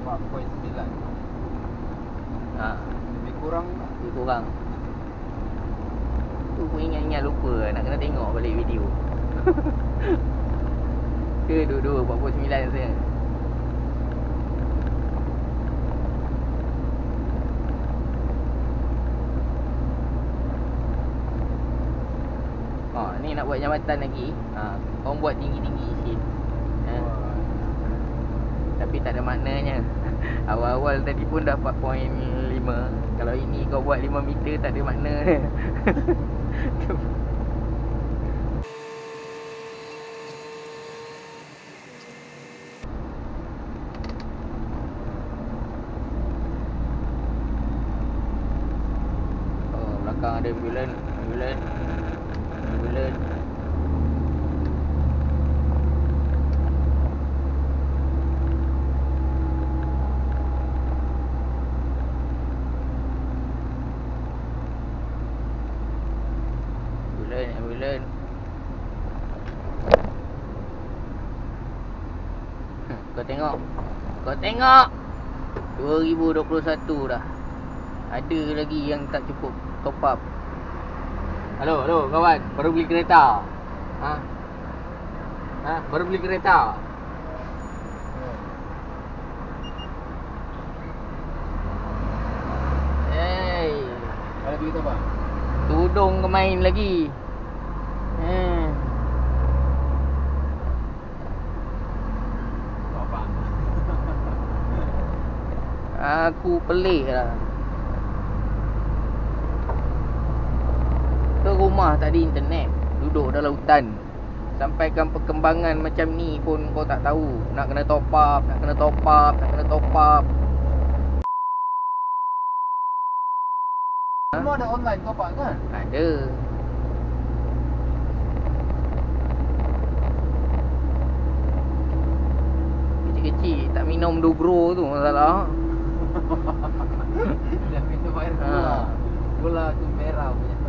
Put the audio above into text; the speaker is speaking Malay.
4.9. Ha, Lebih kurang. lebih kurang. Tu pun ingat-ingat lupa, nak kena tengok balik video. Ke dua-dua 49 saya. Ni nak buat jambatan lagi. Korang buat tinggi-tinggi sikit. Tapi tak ada maknanya. Awal-awal tadi pun dah 4.5. Kalau ini kau buat 5 meter tak ada makna. Oh, belakang ada ambulans. Ambulans. Ambulans. Kau tengok. 2021 dah. Ada lagi yang tak cukup top up. Halo kawan, baru beli kereta. Baru beli kereta. Hey, Ada duit apa? tudung kau main lagi. Apa? Aku pelik lah. Ke rumah tak ada internet, duduk dalam hutan. Sampaikan perkembangan macam ni pun kau tak tahu. Nak kena top up. Semua ada online top up kan? Ada. Kecil-kecil tak minum Dobro tu masalah. Dah minum air gula. Gula tu merah punya.